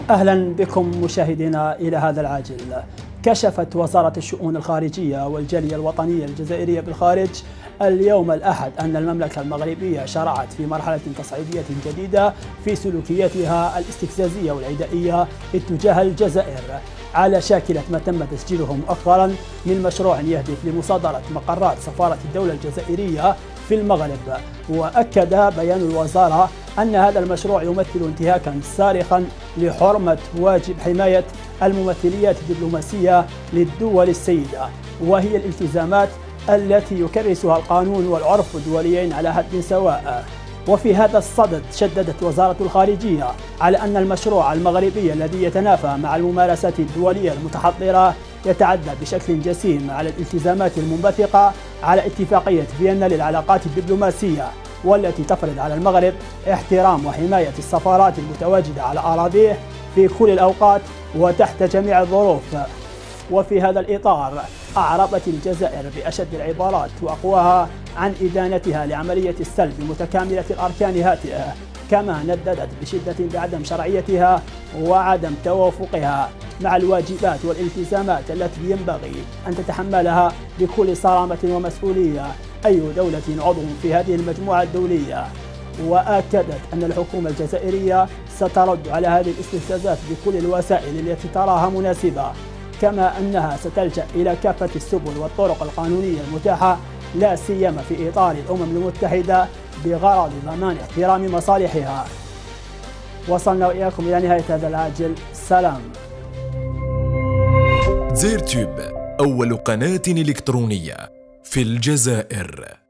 أهلا بكم مشاهدينا إلى هذا العاجل. كشفت وزارة الشؤون الخارجية والجالية الوطنية الجزائرية بالخارج اليوم الأحد أن المملكة المغربية شرعت في مرحلة تصعيدية جديدة في سلوكياتها الاستفزازية والعدائية اتجاه الجزائر، على شاكلة ما تم تسجيله مؤخرا من مشروع يهدف لمصادرة مقرات سفارة الدولة الجزائرية في المغرب. وأكد بيان الوزارة أن هذا المشروع يمثل انتهاكا صارخا لحرمة واجب حماية الممثليات الدبلوماسية للدول السيدة، وهي الالتزامات التي يكرسها القانون والعرف الدوليين على حد سواء. وفي هذا الصدد شددت وزارة الخارجية على أن المشروع المغربي الذي يتنافى مع الممارسات الدولية المتحضرة يتعدى بشكل جسيم على الالتزامات المنبثقة على اتفاقية فيينا للعلاقات الدبلوماسية، والتي تفرض على المغرب احترام وحماية السفارات المتواجدة على أراضيه في كل الأوقات وتحت جميع الظروف. وفي هذا الإطار أعربت الجزائر بأشد العبارات وأقواها عن إدانتها لعملية السلب متكاملة الأركان هاته، كما نددت بشدة بعدم شرعيتها وعدم توافقها مع الواجبات والالتزامات التي ينبغي أن تتحملها بكل صرامة ومسؤولية أي دولة عضو في هذه المجموعة الدولية. وأكدت أن الحكومة الجزائرية سترد على هذه الاستفزازات بكل الوسائل التي تراها مناسبة، كما أنها ستلجأ إلى كافة السبل والطرق القانونية المتاحة، لا سيما في إطار الأمم المتحدة، بغرض ضمان احترام مصالحها. وصلنا وإياكم إلى نهاية هذا العاجل. سلام. زيرتيوب، أول قناة إلكترونية في الجزائر.